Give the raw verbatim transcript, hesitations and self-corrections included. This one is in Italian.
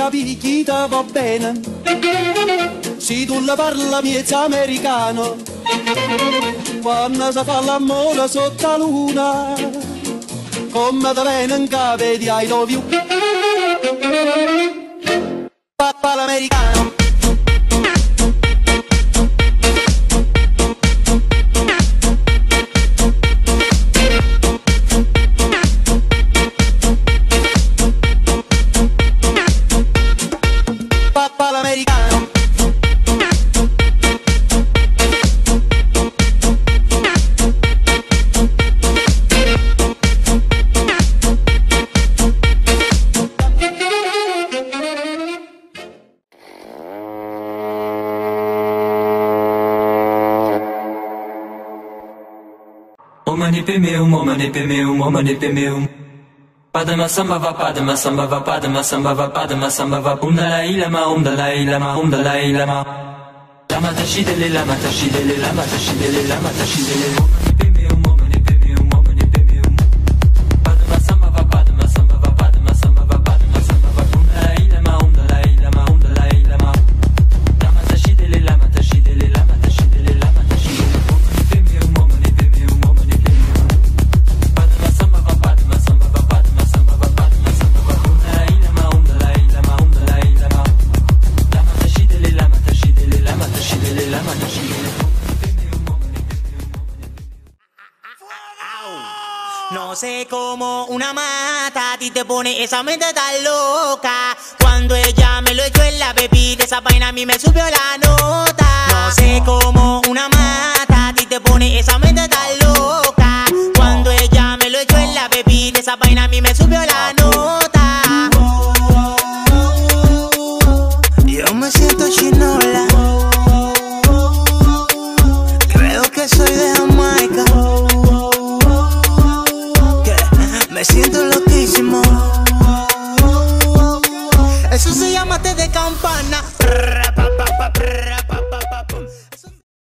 capire chi ti va bene. Se tu la parla miezza americano, quando si fa l'amore sotto la luna, come te viene in capo di I love you. Papà l'americano. Papà l'americano. Omani pe meu, omani pe meu, omani pe meu. Padma samba va, padma samba va, padma samba va, padma samba va. Um dalai lama, um dalai lama, um dalai lama. Lama tashidele, lama tashidele, lama tashidele, lama tashidele. Omani pe meu, omani pe meu, omani pe meu. Padma samba va, padma samba va, padma samba va, padma samba va. Um dalai lama, um dalai lama, um dalai lama. Lama tashidele, lama tashidele, lama tashidele, lama tashidele. Omani pe meu, omani pe meu, omani pe meu. Padma samba va, padma samba va, padma samba va, padma samba va. Um dalai lama, um dalai lama, um dalai lama. Lama tashidele, lama tashidele, lama tashidele, lama tashidele. No sé cómo una mata a ti te pone esa mente tan loca. Cuando ella me lo echó en la bebida, esa vaina a mí me subió la nota. No sé cómo una mata a ti te pone esa mente tan loca. Cuando ella me lo echó en la bebida, esa vaina a mí me subió la nota. Yo me siento chinola. Creo que soy de Jamaica. Me siento lo que